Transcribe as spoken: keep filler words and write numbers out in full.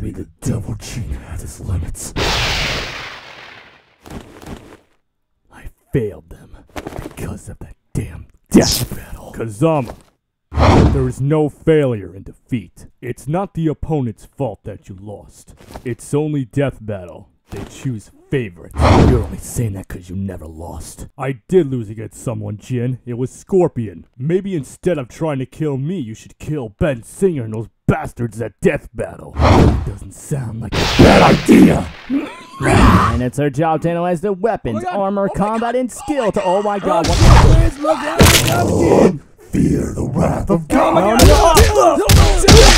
maybe the devil Jin had his limits. I failed them because of that damn death battle. Kazama, there is no failure in defeat. It's not the opponent's fault that you lost. It's only death battle. They choose favorites. You're only saying that because you never lost. I did lose against someone, Jin. It was Scorpion. Maybe instead of trying to kill me, you should kill Ben Singer and those bastards at death battle. It doesn't sound like a bad idea. And it's our job to analyze the weapons, oh armor, oh combat, God. and skill to, oh my god, what Please look out! Fear the wrath of God. Oh my God!